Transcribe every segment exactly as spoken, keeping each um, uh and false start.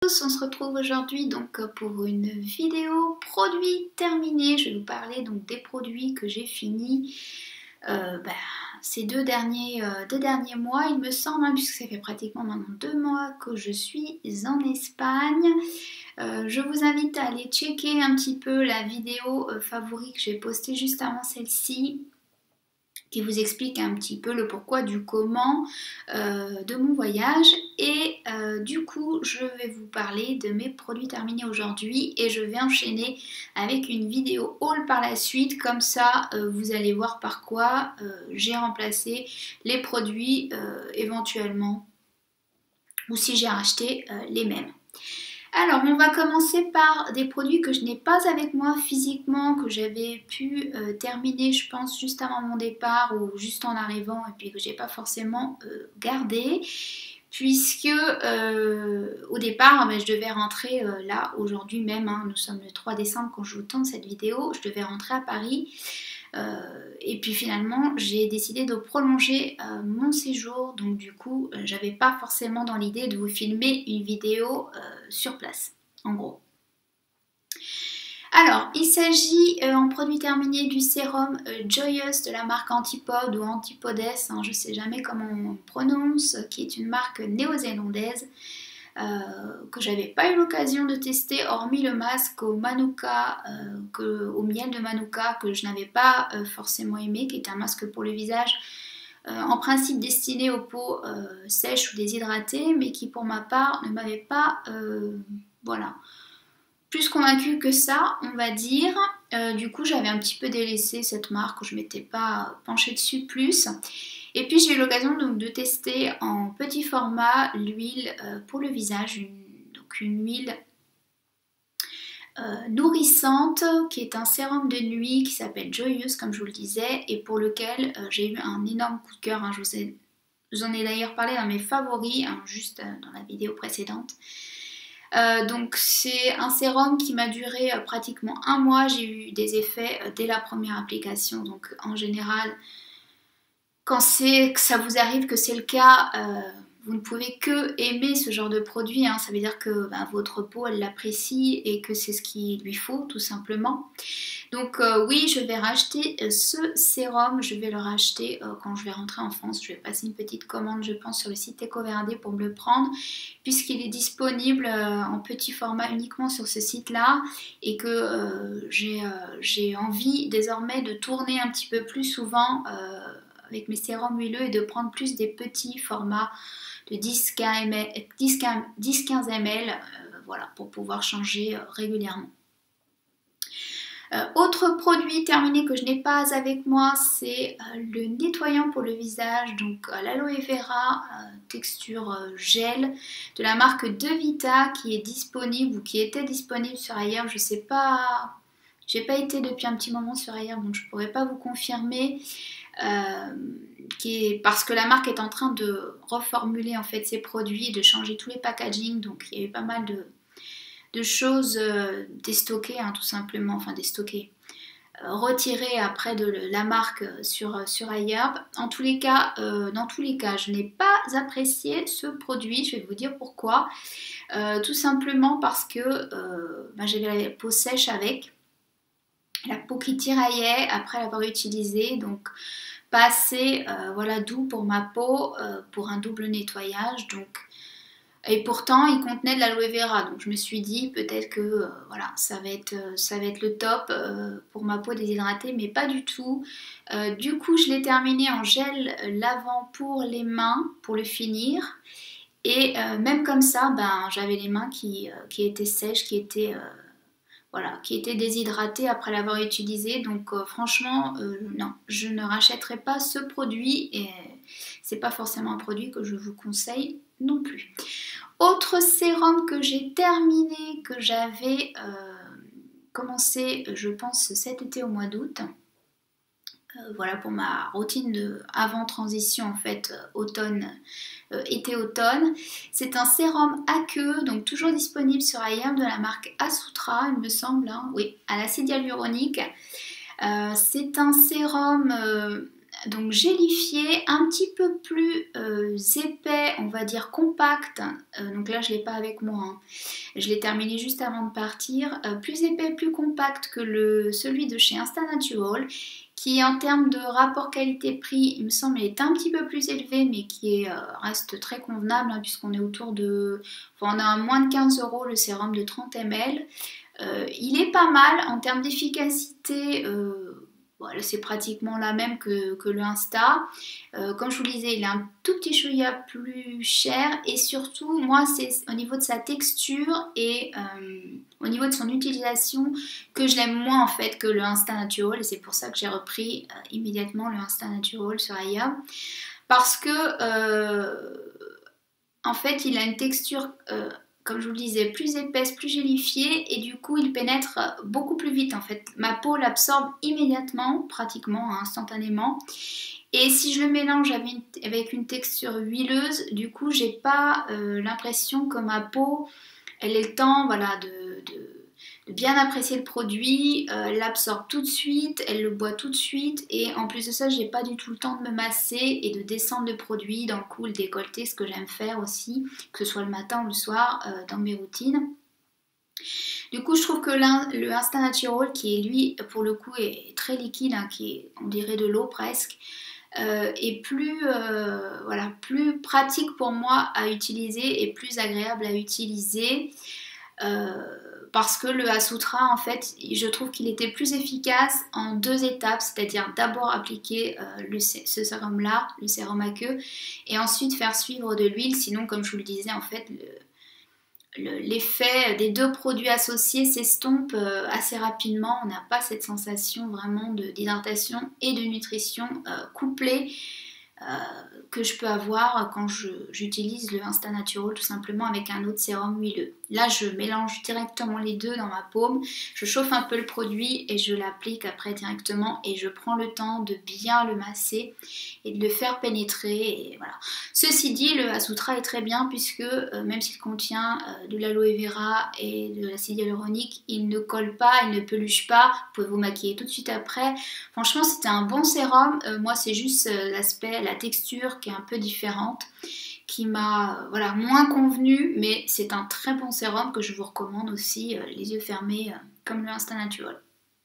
tous, on se retrouve aujourd'hui donc pour une vidéo produit terminé. Je vais vous parler donc des produits que j'ai finis euh, bah, ces deux derniers, euh, deux derniers mois, il me semble, hein, puisque ça fait pratiquement maintenant deux mois que je suis en Espagne. Euh, je vous invite à aller checker un petit peu la vidéo euh, favori que j'ai postée juste avant celle-ci, qui vous explique un petit peu le pourquoi du comment euh, de mon voyage. Et euh, du coup, je vais vous parler de mes produits terminés aujourd'hui et je vais enchaîner avec une vidéo haul par la suite. Comme ça, euh, vous allez voir par quoi euh, j'ai remplacé les produits euh, éventuellement ou si j'ai racheté euh, les mêmes. Alors, on va commencer par des produits que je n'ai pas avec moi physiquement, que j'avais pu euh, terminer, je pense, juste avant mon départ ou juste en arrivant et puis que j'ai pas forcément euh, gardé, puisque euh, au départ, ben, je devais rentrer euh, là, aujourd'hui même, hein, nous sommes le trois décembre quand je vous tourne cette vidéo, je devais rentrer à Paris. Euh, et puis finalement j'ai décidé de prolonger euh, mon séjour, donc du coup euh, j'avais pas forcément dans l'idée de vous filmer une vidéo euh, sur place, en gros. Alors il s'agit euh, en produit terminé du sérum euh, Joyous de la marque Antipode ou Antipodes, hein, je sais jamais comment on prononce, qui est une marque néo-zélandaise. Euh, que j'avais pas eu l'occasion de tester hormis le masque au Manuka, euh, que, au miel de Manuka que je n'avais pas euh, forcément aimé, qui est un masque pour le visage euh, en principe destiné aux peaux euh, sèches ou déshydratées, mais qui pour ma part ne m'avait pas euh, voilà, plus convaincue que ça, on va dire. Euh, du coup j'avais un petit peu délaissé cette marque, je m'étais pas penchée dessus plus. Et puis j'ai eu l'occasion donc de tester en petit format l'huile euh, pour le visage, une, donc une huile euh, nourrissante qui est un sérum de nuit qui s'appelle Joyous comme je vous le disais et pour lequel euh, j'ai eu un énorme coup de cœur, hein, je vous ai, vous en ai d'ailleurs parlé dans mes favoris, hein, juste euh, dans la vidéo précédente. Euh, donc c'est un sérum qui m'a duré euh, pratiquement un mois, j'ai eu des effets euh, dès la première application, donc en général quand c'est que ça vous arrive que c'est le cas, euh, vous ne pouvez que aimer ce genre de produit, hein. Ça veut dire que bah, votre peau elle l'apprécie et que c'est ce qu'il lui faut tout simplement. Donc euh, oui, je vais racheter euh, ce sérum, je vais le racheter euh, quand je vais rentrer en France. Je vais passer une petite commande je pense sur le site EcoVerde pour me le prendre puisqu'il est disponible euh, en petit format uniquement sur ce site là et que euh, j'ai euh, j'ai envie désormais de tourner un petit peu plus souvent euh, avec mes sérums huileux et de prendre plus des petits formats de dix à quinze millilitres, euh, voilà, pour pouvoir changer euh, régulièrement. Euh, autre produit terminé que je n'ai pas avec moi, c'est euh, le nettoyant pour le visage, donc euh, l'aloe vera euh, texture euh, gel de la marque Devita qui est disponible ou qui était disponible sur Ailleurs, je sais pas, j'ai pas été depuis un petit moment sur Ailleurs donc je pourrais pas vous confirmer. Euh, qui est, parce que la marque est en train de reformuler en fait ses produits, de changer tous les packaging, donc il y a eu pas mal de, de choses euh, déstockées, hein, tout simplement, enfin déstockées, euh, retirées après de le, la marque sur, sur Ailleurs. En tous les cas, euh, dans tous les cas, je n'ai pas apprécié ce produit, je vais vous dire pourquoi. Euh, tout simplement parce que euh, bah, j'avais la peau sèche avec, la peau qui tiraillait après l'avoir utilisé, donc pas assez euh, voilà, doux pour ma peau euh, pour un double nettoyage. Donc, et pourtant il contenait de l'aloe vera, donc je me suis dit peut-être que euh, voilà, ça va être, euh, ça va être le top euh, pour ma peau déshydratée, mais pas du tout. Euh, du coup je l'ai terminé en gel lavant pour les mains pour le finir. Et euh, même comme ça, ben, j'avais les mains qui, euh, qui étaient sèches, qui étaient... Euh, Voilà, qui était déshydraté après l'avoir utilisé. Donc euh, franchement, euh, non, je ne rachèterai pas ce produit et c'est pas forcément un produit que je vous conseille non plus. Autre sérum que j'ai terminé, que j'avais euh, commencé, je pense, cet été au mois d'août. Euh, voilà pour ma routine de avant transition en fait euh, automne euh, été-automne. C'est un sérum aqueux, donc toujours disponible sur Ailleurs de la marque Asutra, il me semble, hein, oui, à l'acide hyaluronique. Euh, c'est un sérum euh, donc gélifié, un petit peu plus euh, épais, on va dire compact. Euh, donc là je ne l'ai pas avec moi, hein. Je l'ai terminé juste avant de partir. Euh, plus épais, plus compact que le, celui de chez Insta Natural, qui en termes de rapport qualité-prix, il me semble, est un petit peu plus élevé, mais qui est, euh, reste très convenable, hein, puisqu'on est autour de... Enfin, on a à moins de quinze euros le sérum de trente millilitres. Euh, il est pas mal en termes d'efficacité. Euh, Voilà, c'est pratiquement la même que, que le Insta. Euh, comme je vous le disais, il est un tout petit chouïa plus cher et surtout, moi, c'est au niveau de sa texture et euh, au niveau de son utilisation que je l'aime moins en fait que le Insta Natural et c'est pour ça que j'ai repris euh, immédiatement le Insta Natural sur Aya parce que euh, en fait, il a une texture euh, comme je vous le disais, plus épaisse, plus gélifiée et du coup il pénètre beaucoup plus vite en fait. Ma peau l'absorbe immédiatement, pratiquement, hein, instantanément. Et si je le mélange avec une, avec une texture huileuse, du coup j'ai pas euh, l'impression que ma peau, elle ait le temps voilà, de, de, de bien apprécier le produit, euh, elle l'absorbe tout de suite, elle le boit tout de suite et en plus de ça j'ai pas du tout le temps de me masser et de descendre le produit dans le cou, le décolleté, ce que j'aime faire aussi, que ce soit le matin ou le soir euh, dans mes routines. Du coup je trouve que le Insta Natural qui est lui pour le coup est très liquide, hein, qui est on dirait de l'eau presque, Euh, est plus, euh, voilà, plus pratique pour moi à utiliser et plus agréable à utiliser euh, parce que le Asutra en fait je trouve qu'il était plus efficace en deux étapes, c'est-à-dire d'abord appliquer euh, le, ce sérum là, le sérum à queue et ensuite faire suivre de l'huile, sinon comme je vous le disais en fait le l'effet des deux produits associés s'estompe assez rapidement, on n'a pas cette sensation vraiment d'hydratation et de nutrition euh, couplée euh, que je peux avoir quand j'utilise le Insta Natural tout simplement avec un autre sérum huileux. Là je mélange directement les deux dans ma paume, je chauffe un peu le produit et je l'applique après directement et je prends le temps de bien le masser et de le faire pénétrer et voilà. Ceci dit, le Asutra est très bien puisque euh, même s'il contient euh, de l'aloe vera et de l'acide hyaluronique, il ne colle pas, il ne peluche pas, vous pouvez vous maquiller tout de suite après. Franchement c'était un bon sérum, euh, moi c'est juste euh, l'aspect, la texture qui est un peu différente, qui m'a euh, voilà, moins convenu, mais c'est un très bon sérum que je vous recommande aussi, euh, les yeux fermés, euh, comme le Insta Natural.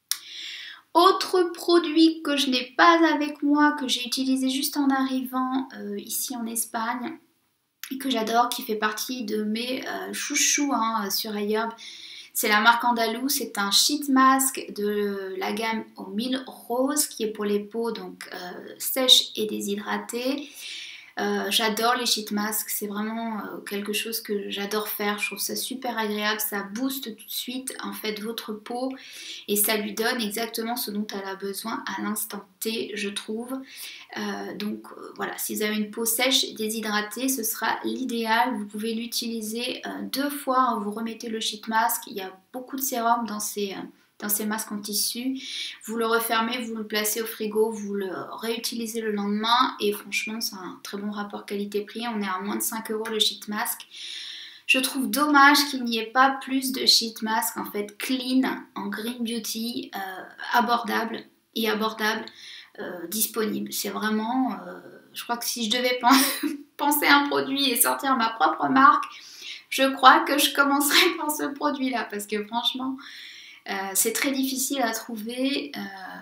Autre produit que je n'ai pas avec moi, que j'ai utilisé juste en arrivant euh, ici en Espagne, et que j'adore, qui fait partie de mes euh, chouchous hein, sur Ayob, c'est la marque Andalou, c'est un sheet mask de la gamme aux mille roses qui est pour les peaux donc euh, sèches et déshydratées. Euh, j'adore les sheet masks, c'est vraiment euh, quelque chose que j'adore faire, je trouve ça super agréable, ça booste tout de suite en fait votre peau et ça lui donne exactement ce dont elle a besoin à l'instant T je trouve. Euh, donc euh, voilà, si vous avez une peau sèche et déshydratée, ce sera l'idéal, vous pouvez l'utiliser euh, deux fois, hein, vous remettez le sheet mask, il y a beaucoup de sérum dans ces... Euh, dans ces masques en tissu, vous le refermez, vous le placez au frigo, vous le réutilisez le lendemain et franchement c'est un très bon rapport qualité-prix, on est à moins de cinq euros le sheet mask. Je trouve dommage qu'il n'y ait pas plus de sheet mask en fait clean en green beauty, euh, abordable et abordable, euh, disponible. C'est vraiment, euh, je crois que si je devais penser à un produit et sortir ma propre marque, je crois que je commencerai par ce produit là parce que franchement Euh, c'est très difficile à trouver euh,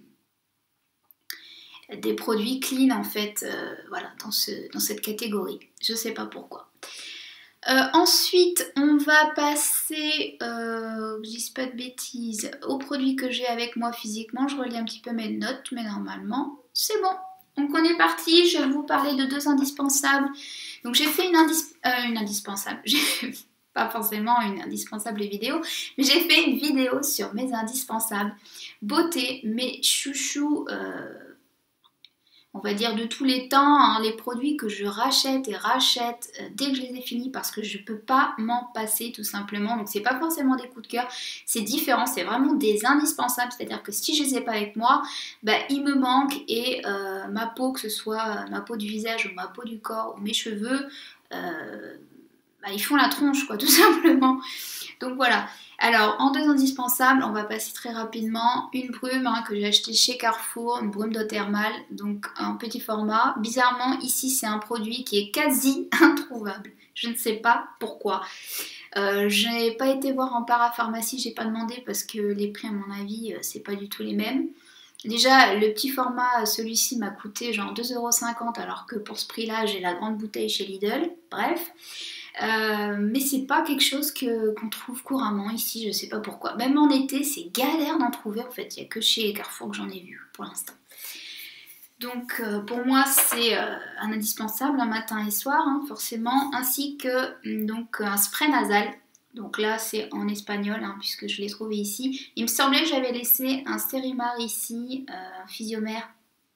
des produits clean en fait euh, voilà, dans, ce, dans cette catégorie. Je sais pas pourquoi. Euh, ensuite, on va passer, euh, je dis pas de bêtises, aux produits que j'ai avec moi physiquement. Je relis un petit peu mes notes, mais normalement, c'est bon. Donc on est parti, je vais vous parler de deux indispensables. Donc j'ai fait une, indis euh, une indispensable. Pas forcément une indispensable vidéo, mais j'ai fait une vidéo sur mes indispensables beauté, mes chouchous, euh, on va dire de tous les temps, hein, les produits que je rachète et rachète euh, dès que je les ai finis parce que je peux pas m'en passer tout simplement. Donc c'est pas forcément des coups de cœur, c'est différent, c'est vraiment des indispensables, c'est-à-dire que si je les ai pas avec moi, bah, il me manque et euh, ma peau, que ce soit ma peau du visage ou ma peau du corps ou mes cheveux, euh, bah, ils font la tronche quoi tout simplement. Donc voilà, Alors, en deux indispensables, on va passer très rapidement. Une brume hein, que j'ai achetée chez Carrefour, une brume d'eau thermale, donc en petit format. Bizarrement, ici, c'est un produit qui est quasi introuvable. Je ne sais pas pourquoi. Euh, je n'ai pas été voir en parapharmacie, j'ai pas demandé parce que les prix, à mon avis, c'est pas du tout les mêmes. Déjà, le petit format, celui-ci m'a coûté genre deux euros cinquante alors que pour ce prix-là, j'ai la grande bouteille chez Lidl. Bref. Euh, mais c'est pas quelque chose que qu'on trouve couramment ici, je sais pas pourquoi. Même en été, c'est galère d'en trouver en fait. Il n'y a que chez Carrefour que j'en ai vu pour l'instant. Donc euh, pour moi, c'est euh, un indispensable, un matin et soir, hein, forcément, ainsi que donc un spray nasal. Donc là, c'est en espagnol, hein, puisque je l'ai trouvé ici. Il me semblait que j'avais laissé un Stérimar ici, euh, un Physiomère.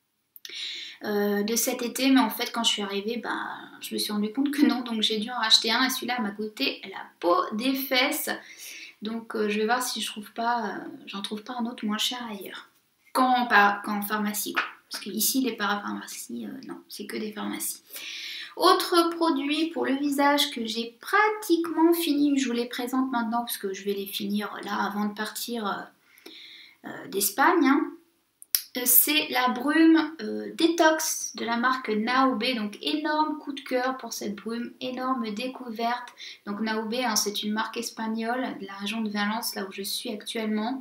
Euh, de cet été, mais en fait quand je suis arrivée, bah, je me suis rendu compte que non, donc j'ai dû en racheter un et celui-là m'a coûté la peau des fesses. Donc euh, je vais voir si je trouve pas, euh, j'en trouve pas un autre moins cher ailleurs. Quand, pas, quand en pharmacie, quoi. Parce que ici les parapharmacies, euh, non, c'est que des pharmacies. Autre produit pour le visage que j'ai pratiquement fini, je vous les présente maintenant parce que je vais les finir là avant de partir euh, euh, d'Espagne. Hein. C'est la brume euh, détox de la marque Naobe, donc énorme coup de cœur pour cette brume, énorme découverte. Donc Naobe, hein, c'est une marque espagnole de la région de Valence, là où je suis actuellement,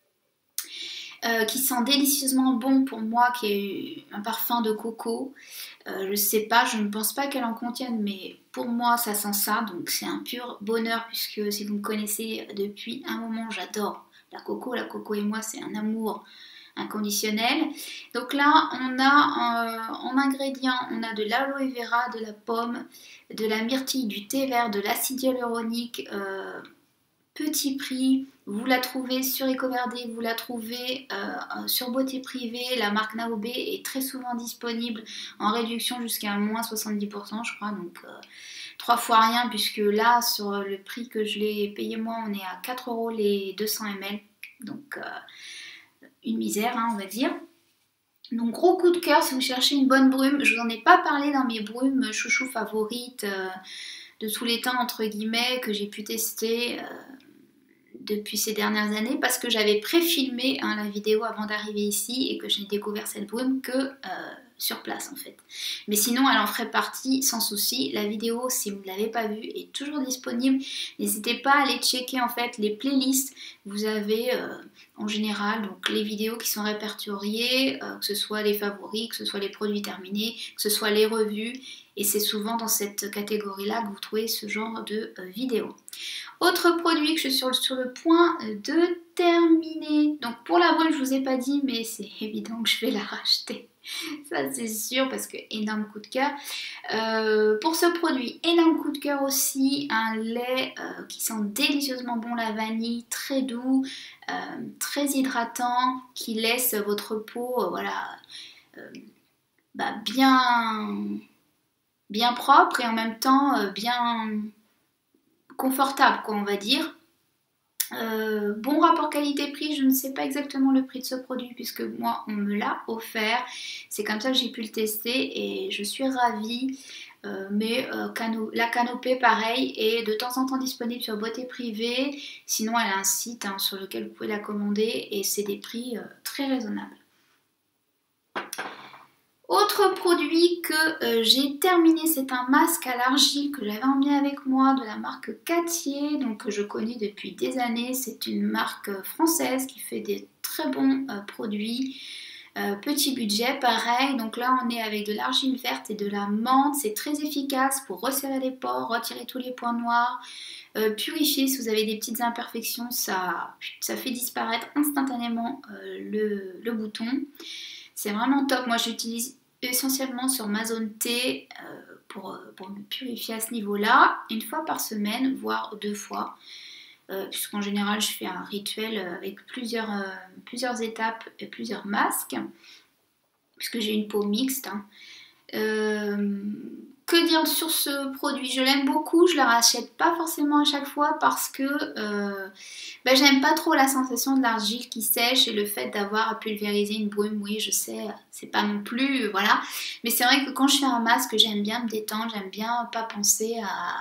euh, qui sent délicieusement bon pour moi, qui est un parfum de coco. Euh, je sais pas, je ne pense pas qu'elle en contienne, mais pour moi ça sent ça, donc c'est un pur bonheur puisque si vous me connaissez depuis un moment, j'adore la coco. La coco et moi, c'est un amour inconditionnel. Donc là, on a euh, en ingrédients, on a de l'aloe vera, de la pomme, de la myrtille, du thé vert, de l'acide hyaluronique, euh, petit prix. Vous la trouvez sur EcoVerde, vous la trouvez euh, sur Beauté Privée. La marque Naobe est très souvent disponible en réduction jusqu'à moins soixante-dix pour cent, je crois. Donc euh, trois fois rien, puisque là, sur le prix que je l'ai payé moi, on est à quatre euros les deux cents millilitres. Donc euh, une misère, hein, on va dire. Donc gros coup de cœur si vous cherchez une bonne brume. Je vous en ai pas parlé dans mes brumes chouchou favorites euh, de tous les temps entre guillemets que j'ai pu tester euh, depuis ces dernières années parce que j'avais pré-filmé hein, la vidéo avant d'arriver ici et que je n'ai découvert cette brume que euh, sur place en fait. Mais sinon elle en ferait partie sans souci. La vidéo, si vous ne l'avez pas vue, est toujours disponible. N'hésitez pas à aller checker en fait les playlists. Vous avez euh, en général donc les vidéos qui sont répertoriées, euh, que ce soit les favoris, que ce soit les produits terminés, que ce soit les revues. Et c'est souvent dans cette catégorie-là que vous trouvez ce genre de euh, vidéos. Autre produit que je suis sur, sur le point de terminer. Donc pour la brume, je vous ai pas dit, mais c'est évident que je vais la racheter. Ça c'est sûr parce que énorme coup de cœur. Euh, pour ce produit, énorme coup de cœur aussi, un lait euh, qui sent délicieusement bon la vanille, très doux, euh, très hydratant, qui laisse votre peau, euh, voilà, euh, bah, bien, bien propre et en même temps euh, bien confortable, quoi, on va dire. Euh, bon rapport qualité-prix, je ne sais pas exactement le prix de ce produit puisque moi on me l'a offert, c'est comme ça que j'ai pu le tester et je suis ravie. Euh, mais euh, cano la canopée pareil est de temps en temps disponible sur Beauté Privée, sinon elle a un site hein, sur lequel vous pouvez la commander et c'est des prix euh, très raisonnables. Autre produit que euh, j'ai terminé, c'est un masque à l'argile que j'avais emmené avec moi de la marque Cattier, donc que je connais depuis des années. C'est une marque française qui fait des très bons euh, produits. Euh, petit budget, pareil. Donc là, on est avec de l'argile verte et de la menthe. C'est très efficace pour resserrer les pores, retirer tous les points noirs, euh, purifier si vous avez des petites imperfections. Ça, ça fait disparaître instantanément euh, le, le bouton. C'est vraiment top. Moi, j'utilise essentiellement sur ma zone T euh, pour, pour me purifier à ce niveau-là, une fois par semaine, voire deux fois. Euh, puisqu'en général, je fais un rituel avec plusieurs, euh, plusieurs étapes et plusieurs masques, puisque j'ai une peau mixte. Hein. Euh, que dire sur ce produit? Je l'aime beaucoup, je ne la rachète pas forcément à chaque fois parce que euh, ben, j'aime pas trop la sensation de l'argile qui sèche et le fait d'avoir à pulvériser une brume, oui je sais, c'est pas non plus, euh, voilà. Mais c'est vrai que quand je fais un masque, j'aime bien me détendre, j'aime bien pas penser à,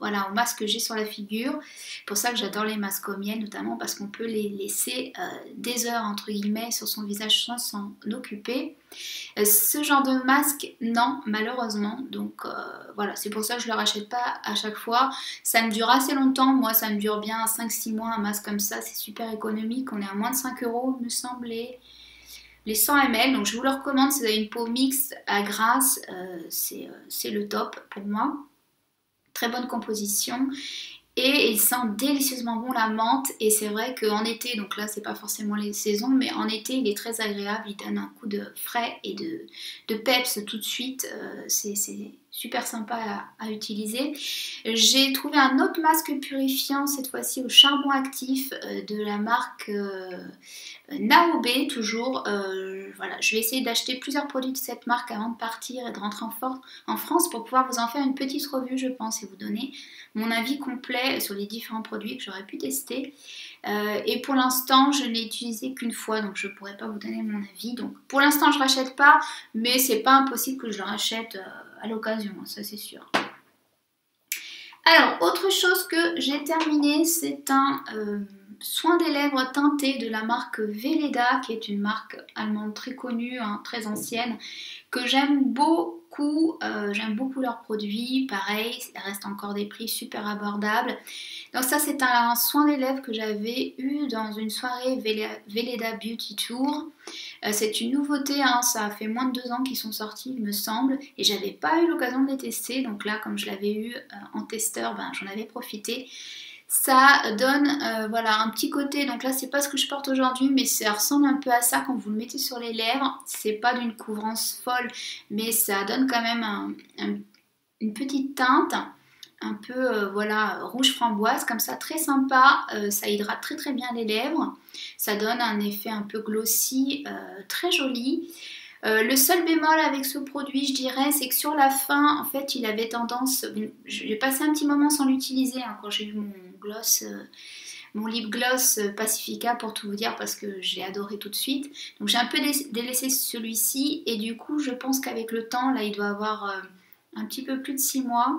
voilà, au masque que j'ai sur la figure. C'est pour ça que j'adore les masques au miel, notamment parce qu'on peut les laisser euh, des heures entre guillemets sur son visage sans s'en occuper. Euh, ce genre de masque, non, malheureusement. Donc euh, voilà, c'est pour ça que je ne le rachète pas à chaque fois. Ça me dure assez longtemps. Moi, ça me dure bien cinq six mois un masque comme ça. C'est super économique. On est à moins de cinq euros, me semble. Les cent millilitres, donc je vous le recommande si vous avez une peau mixte à grasse, euh, c'est euh, le top pour moi. Très bonne composition et il sent délicieusement bon la menthe, et c'est vrai qu'en été, donc là c'est pas forcément les saisons, mais en été il est très agréable, il donne un coup de frais et de, de peps tout de suite, euh, c'est super sympa à, à utiliser. J'ai trouvé un autre masque purifiant, cette fois-ci au charbon actif, euh, de la marque euh, Naobe toujours. Euh, voilà, je vais essayer d'acheter plusieurs produits de cette marque avant de partir et de rentrer en, for en France pour pouvoir vous en faire une petite revue, je pense, et vous donner mon avis complet sur les différents produits que j'aurais pu tester. Euh, et pour l'instant, je ne l'ai utilisé qu'une fois, donc je ne pourrais pas vous donner mon avis. Donc pour l'instant, je ne rachète pas, mais c'est pas impossible que je le rachète euh, à l'occasion, ça c'est sûr. Alors, autre chose que j'ai terminé, c'est un euh, soin des lèvres teinté de la marque Weleda, qui est une marque allemande très connue, hein, très ancienne, que j'aime beaucoup. Euh, j'aime beaucoup leurs produits, pareil, ça reste encore des prix super abordables. Donc ça, c'est un soin des lèvres que j'avais eu dans une soirée Weleda Beauty Tour. Euh, c'est une nouveauté, hein, ça a fait moins de deux ans qu'ils sont sortis, il me semble, et j'avais pas eu l'occasion de les tester, donc là, comme je l'avais eu euh, en testeur, ben, j'en avais profité. Ça donne euh, voilà, un petit côté, donc là c'est pas ce que je porte aujourd'hui, mais ça ressemble un peu à ça quand vous le mettez sur les lèvres. C'est pas d'une couvrance folle, mais ça donne quand même un, un, une petite teinte, un peu euh, voilà, rouge framboise, comme ça, très sympa. Euh, ça hydrate très très bien les lèvres, ça donne un effet un peu glossy, euh, très joli. Euh, le seul bémol avec ce produit, je dirais, c'est que sur la fin, en fait, il avait tendance... J'ai passé un petit moment sans l'utiliser, hein, quand j'ai eu mon gloss, euh, mon lip gloss Pacifica, pour tout vous dire, parce que j'ai adoré tout de suite. Donc j'ai un peu délaissé celui-ci, et du coup, je pense qu'avec le temps, là, il doit avoir euh, un petit peu plus de six mois.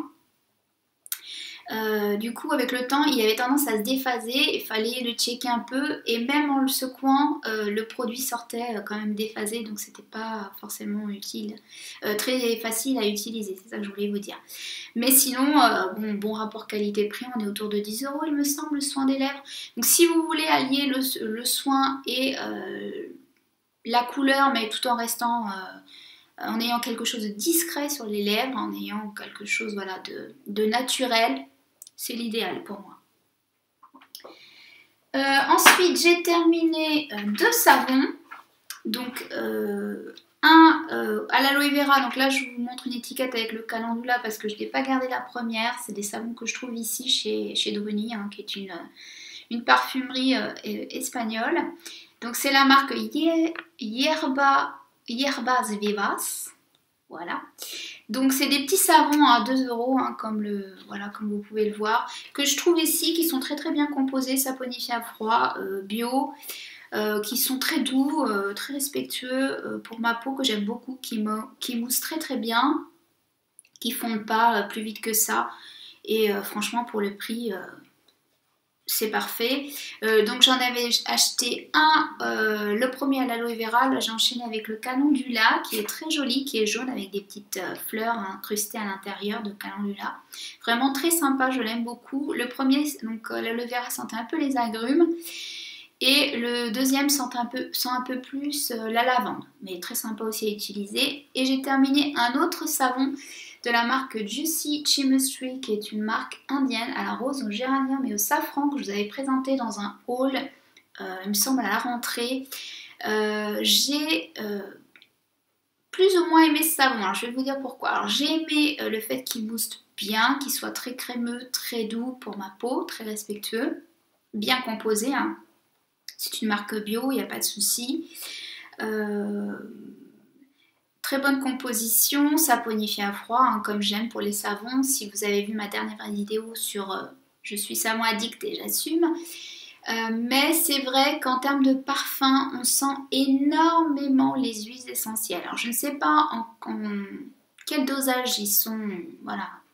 Euh, du coup, avec le temps, il avait tendance à se déphaser, il fallait le checker un peu, et même en le secouant, euh, le produit sortait quand même déphasé, donc c'était pas forcément utile, euh, très facile à utiliser, c'est ça que je voulais vous dire. Mais sinon, euh, bon, bon rapport qualité-prix, on est autour de dix euros, il me semble, le soin des lèvres. Donc si vous voulez allier le, le soin et euh, la couleur, mais tout en restant... Euh, en ayant quelque chose de discret sur les lèvres, en ayant quelque chose voilà, de, de naturel, c'est l'idéal pour moi. Euh, ensuite, j'ai terminé euh, deux savons. Donc, euh, un euh, à l'aloe vera. Donc là, je vous montre une étiquette avec le calendula parce que je n'ai pas gardé la première. C'est des savons que je trouve ici chez, chez Druni, hein, qui est une, une parfumerie euh, espagnole. Donc, c'est la marque Hierba, Hierbas Vivas. Voilà. Donc c'est des petits savons à deux euros, hein, comme, le, voilà, comme vous pouvez le voir, que je trouve ici, qui sont très très bien composés, saponifiés à froid, euh, bio, euh, qui sont très doux, euh, très respectueux euh, pour ma peau, que j'aime beaucoup, qui, qui moussent très très bien, qui fondent pas euh, plus vite que ça, et euh, franchement pour le prix... Euh, c'est parfait. Euh, donc j'en avais acheté un, euh, le premier à l'aloe vera. Là j'ai enchaîné avec le calendula qui est très joli, qui est jaune avec des petites euh, fleurs incrustées à l'intérieur de calendula. Vraiment très sympa, je l'aime beaucoup. Le premier, donc euh, l'aloe vera sentait un peu les agrumes. Et le deuxième sent un peu, sent un peu plus euh, la lavande, mais très sympa aussi à utiliser. Et j'ai terminé un autre savon de la marque Juicy Chemistry, qui est une marque indienne à la rose, au géranium et au safran, que je vous avais présenté dans un haul, euh, il me semble à la rentrée. Euh, j'ai euh, plus ou moins aimé ce savon, alors je vais vous dire pourquoi. Alors j'ai aimé euh, le fait qu'il mousse bien, qu'il soit très crémeux, très doux pour ma peau, très respectueux, bien composé, hein. C'est une marque bio, il n'y a pas de souci. Euh, très bonne composition, saponifié à froid, hein, comme j'aime pour les savons. Si vous avez vu ma dernière vidéo sur euh, je suis savon addict et j'assume. Euh, mais c'est vrai qu'en termes de parfum, on sent énormément les huiles essentielles. Alors je ne sais pas en, en quel dosage ils sont voilà,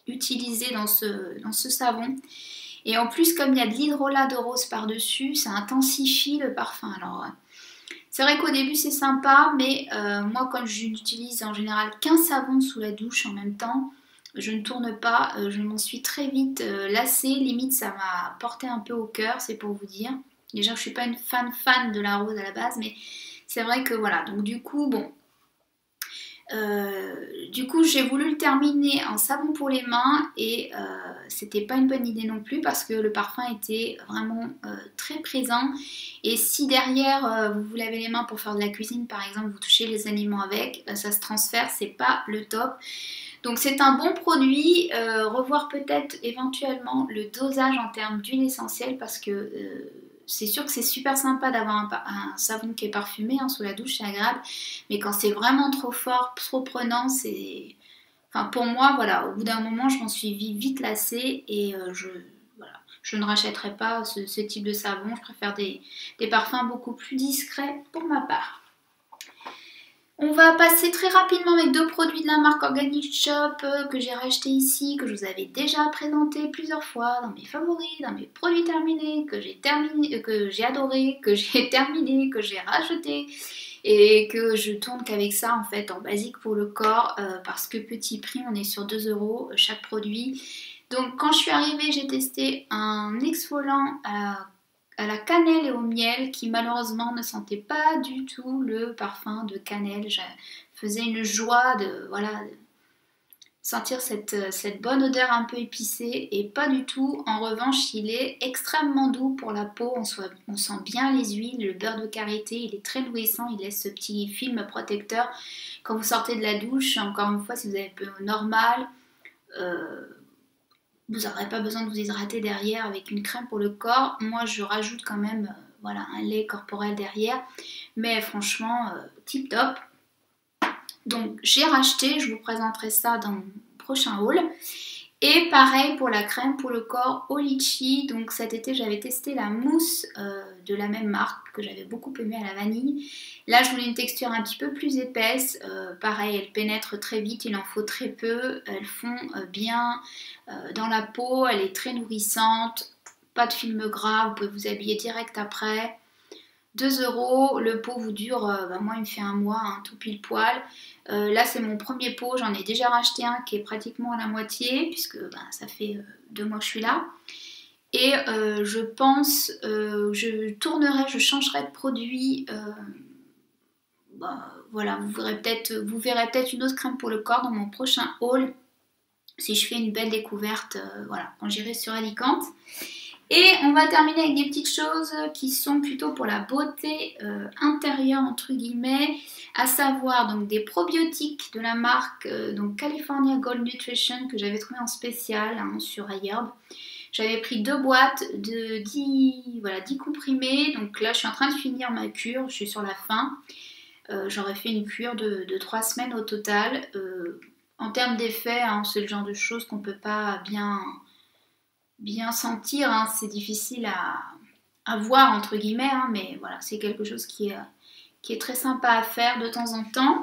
utiliser dans ce, dans ce savon. Et en plus, comme il y a de l'hydrolat de rose par-dessus, ça intensifie le parfum. Alors, c'est vrai qu'au début, c'est sympa, mais euh, moi, comme je n'utilise en général qu'un savon sous la douche en même temps, je ne tourne pas, euh, je m'en suis très vite euh, lassée. Limite, ça m'a porté un peu au cœur, c'est pour vous dire. Déjà, je suis pas une fan fan de la rose à la base, mais c'est vrai que voilà. Donc du coup, bon... Euh, du coup j'ai voulu le terminer en savon pour les mains et euh, c'était pas une bonne idée non plus parce que le parfum était vraiment euh, très présent et si derrière euh, vous vous lavez les mains pour faire de la cuisine par exemple, vous touchez les aliments avec, euh, ça se transfère, c'est pas le top. Donc c'est un bon produit, euh, revoir peut-être éventuellement le dosage en termes d'huile essentielle parce que euh, c'est sûr que c'est super sympa d'avoir un, un savon qui est parfumé hein, sous la douche, c'est agréable. Mais quand c'est vraiment trop fort, trop prenant, c'est... Enfin pour moi, voilà, au bout d'un moment, je m'en suis vite lassée et euh, je, voilà, je ne rachèterai pas ce, ce type de savon. Je préfère des, des parfums beaucoup plus discrets pour ma part. On va passer très rapidement avec deux produits de la marque Organic Shop euh, que j'ai racheté ici, que je vous avais déjà présenté plusieurs fois dans mes favoris, dans mes produits terminés, que j'ai terminé, euh, que j'ai adoré, que j'ai terminé, que j'ai racheté et que je tourne qu'avec ça en fait en basique pour le corps euh, parce que petit prix, on est sur deux euros chaque produit. Donc quand je suis arrivée, j'ai testé un exfoliant à à la cannelle et au miel qui malheureusement ne sentait pas du tout le parfum de cannelle. Je faisais une joie de, voilà, de sentir cette, cette bonne odeur un peu épicée et pas du tout. En revanche, il est extrêmement doux pour la peau, on, soit, on sent bien les huiles, le beurre de karité, il est très nourrissant, il laisse ce petit film protecteur quand vous sortez de la douche. Encore une fois, si vous avez un peu normal, euh, vous n'aurez pas besoin de vous hydrater derrière avec une crème pour le corps. Moi, je rajoute quand même euh, voilà, un lait corporel derrière. Mais franchement, euh, tip top. Donc, j'ai racheté. Je vous présenterai ça dans mon prochain haul. Et pareil pour la crème pour le corps au litchi. Donc, cet été, j'avais testé la mousse euh, de la même marque que j'avais beaucoup aimée à la vanille. Là, je voulais une texture un petit peu plus épaisse. Euh, pareil, elles pénètrent très vite. Il en faut très peu. Elles font euh, bien... Euh, dans la peau, elle est très nourrissante, pas de film gras, vous pouvez vous habiller direct après. deux euros, le pot vous dure, euh, bah moi il me fait un mois, hein, tout pile poil. Euh, là c'est mon premier pot, j'en ai déjà racheté un qui est pratiquement à la moitié, puisque bah, ça fait euh, deux mois que je suis là. Et euh, je pense, euh, je tournerai, je changerai de produit. Euh, bah, voilà, vous verrez peut-être vous verrez peut-être une autre crème pour le corps dans mon prochain haul. Si je fais une belle découverte, euh, voilà, quand j'irai sur Alicante. Et on va terminer avec des petites choses qui sont plutôt pour la beauté euh, intérieure, entre guillemets, à savoir donc des probiotiques de la marque euh, donc California Gold Nutrition que j'avais trouvé en spécial hein, sur iHerb. J'avais pris deux boîtes de dix, voilà, dix comprimés, donc là je suis en train de finir ma cure, je suis sur la fin. Euh, J'aurais fait une cure de, de trois semaines au total. Euh, En termes d'effet, hein, c'est le genre de choses qu'on ne peut pas bien, bien sentir. Hein, c'est difficile à, à voir, entre guillemets, hein, mais voilà, c'est quelque chose qui est, qui est très sympa à faire de temps en temps.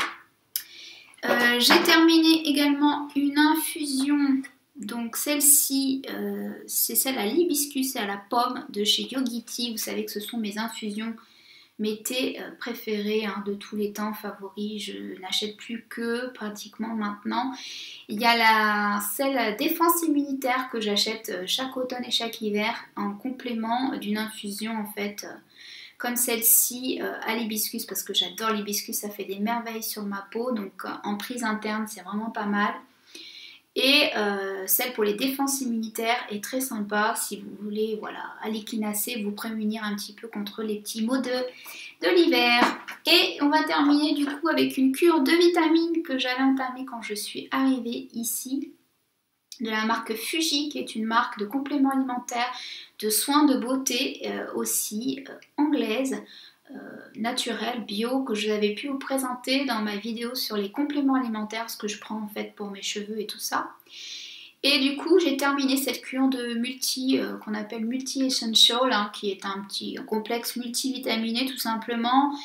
Euh, J'ai terminé également une infusion. Donc celle-ci, euh, c'est celle à l'hibiscus et à la pomme de chez Yogiti. Vous savez que ce sont mes infusions mes thés préférés hein, de tous les temps, favoris, je n'achète plus que pratiquement maintenant. Il y a la celle défense immunitaire que j'achète chaque automne et chaque hiver en complément d'une infusion en fait comme celle-ci euh, à l'hibiscus parce que j'adore l'hibiscus, ça fait des merveilles sur ma peau, donc en prise interne c'est vraiment pas mal. Et euh, celle pour les défenses immunitaires est très sympa si vous voulez, voilà, à l'équinacée, vous prémunir un petit peu contre les petits maux de, de l'hiver. Et on va terminer du coup avec une cure de vitamines que j'avais entamée quand je suis arrivée ici, de la marque Fuji, qui est une marque de compléments alimentaires, de soins de beauté euh, aussi, euh, anglaise. Euh, naturel, bio, que je avais pu vous présenter dans ma vidéo sur les compléments alimentaires, ce que je prends en fait pour mes cheveux et tout ça. Et du coup j'ai terminé cette cure de multi, euh, qu'on appelle multi essential, hein, qui est un petit complexe multivitaminé tout simplement.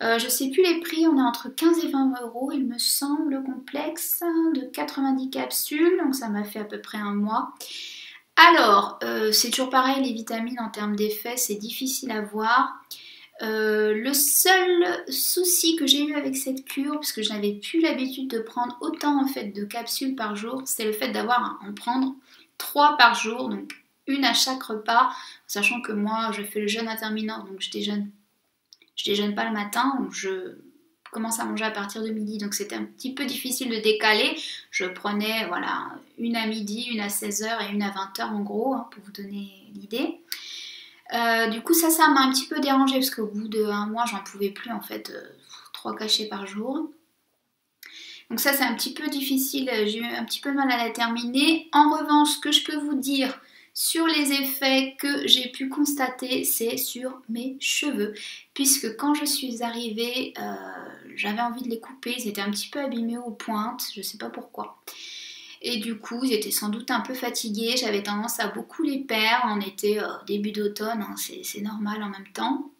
Euh, je sais plus les prix, on est entre quinze et vingt euros, il me semble, le complexe de quatre-vingt-dix capsules, donc ça m'a fait à peu près un mois. Alors, euh, c'est toujours pareil, les vitamines en termes d'effet, c'est difficile à voir. Euh, le seul souci que j'ai eu avec cette cure, parce que je n'avais plus l'habitude de prendre autant en fait de capsules par jour, c'est le fait d'avoir à en prendre trois par jour, donc une à chaque repas, sachant que moi je fais le jeûne intermittent, donc je déjeune, je déjeune pas le matin, donc je commence à manger à partir de midi, donc c'était un petit peu difficile de décaler. Je prenais voilà une à midi, une à seize heures et une à vingt heures en gros, hein, pour vous donner l'idée. Euh, du coup ça ça m'a un petit peu dérangé parce qu'au bout d'un mois j'en pouvais plus en fait, euh, trois cachets par jour. Donc ça c'est un petit peu difficile, j'ai eu un petit peu mal à la terminer. En revanche, ce que je peux vous dire sur les effets que j'ai pu constater, c'est sur mes cheveux. Puisque quand je suis arrivée, euh, j'avais envie de les couper, ils étaient un petit peu abîmés aux pointes, je sais pas pourquoi. Et du coup, ils étaient sans doute un peu fatigués, j'avais tendance à beaucoup les perdre, on était euh, début d'automne, hein, c'est normal en même temps.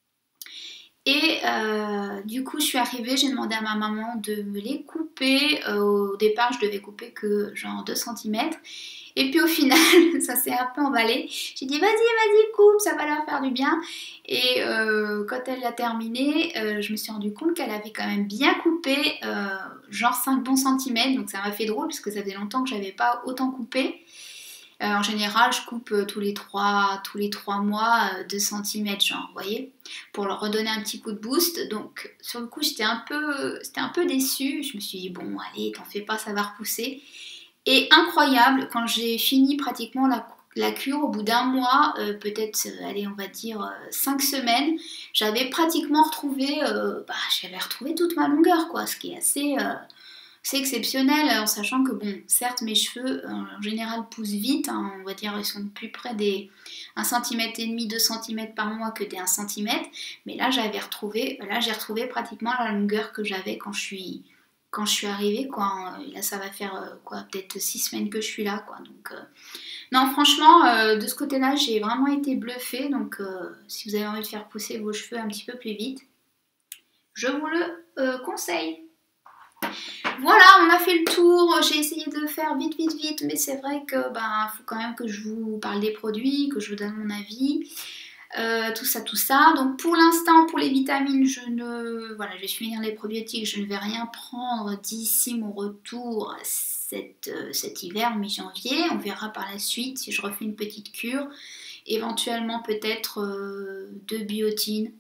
Et euh, du coup, je suis arrivée, j'ai demandé à ma maman de me les couper. Euh, au départ, je devais couper que genre deux centimètres. Et puis au final, ça s'est un peu emballé. J'ai dit, vas-y, vas-y, coupe, ça va leur faire du bien. Et euh, quand elle l'a terminé, euh, je me suis rendu compte qu'elle avait quand même bien coupé, euh, genre cinq bons centimètres. Donc ça m'a fait drôle, parce que ça faisait longtemps que j'avais pas autant coupé. Euh, en général, je coupe euh, tous les trois, tous les trois mois euh, deux centimètres, genre, vous voyez, pour leur redonner un petit coup de boost. Donc, sur le coup, j'étais un peu, c'était un peu déçue. Je me suis dit, bon, allez, t'en fais pas, ça va repousser. Et incroyable, quand j'ai fini pratiquement la, la cure, au bout d'un mois, euh, peut-être, euh, allez, on va dire euh, cinq semaines, j'avais pratiquement retrouvé, euh, bah, j'avais retrouvé toute ma longueur, quoi, ce qui est assez... Euh, c'est exceptionnel, en sachant que, bon, certes, mes cheveux, en général, poussent vite, hein, on va dire, ils sont plus près des un centimètre et demi, deux centimètres par mois que des un centimètre, mais là, j'avais retrouvé, là, j'ai retrouvé pratiquement la longueur que j'avais quand je suis, quand je suis arrivée, quoi. Et là, ça va faire, quoi, peut-être six semaines que je suis là, quoi, donc... Euh... Non, franchement, euh, de ce côté-là, j'ai vraiment été bluffée, donc euh, si vous avez envie de faire pousser vos cheveux un petit peu plus vite, je vous le euh, conseille. Voilà, on a fait le tour, j'ai essayé de faire vite vite vite, mais c'est vrai que ben faut quand même que je vous parle des produits, que je vous donne mon avis, euh, tout ça, tout ça. Donc pour l'instant, pour les vitamines, je ne... Voilà, je vais finir les probiotiques, je ne vais rien prendre d'ici mon retour cet, euh, cet hiver, mi-janvier. On verra par la suite si je refais une petite cure, éventuellement peut-être euh, de biotine,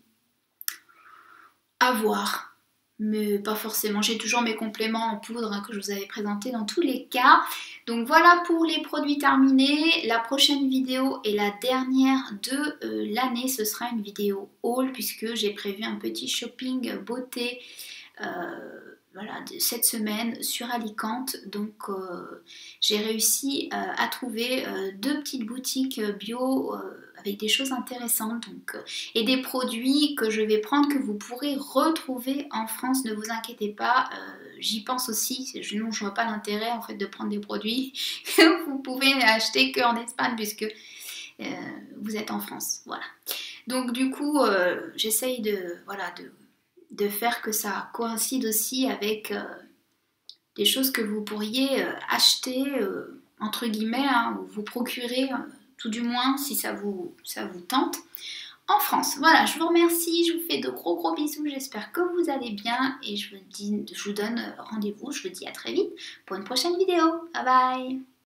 à voir. Mais pas forcément, j'ai toujours mes compléments en poudre, hein, que je vous avais présenté dans tous les cas. Donc voilà pour les produits terminés. La prochaine vidéo et la dernière de euh, l'année, ce sera une vidéo haul, puisque j'ai prévu un petit shopping beauté euh, voilà, de cette semaine sur Alicante. Donc euh, j'ai réussi euh, à trouver euh, deux petites boutiques bio euh, avec des choses intéressantes, donc, euh, et des produits que je vais prendre, que vous pourrez retrouver en France, ne vous inquiétez pas, euh, j'y pense aussi, sinon je vois pas l'intérêt en fait de prendre des produits que vous pouvez acheter qu'en Espagne, puisque euh, vous êtes en France, voilà. Donc du coup, euh, j'essaye de, voilà, de, de faire que ça coïncide aussi avec euh, des choses que vous pourriez euh, acheter, euh, entre guillemets, hein, ou vous procurer, euh, tout du moins si ça vous, ça vous tente, en France. Voilà, je vous remercie, je vous fais de gros gros bisous, j'espère que vous allez bien et je vous, dis, je vous donne rendez-vous, je vous dis à très vite pour une prochaine vidéo. Bye bye!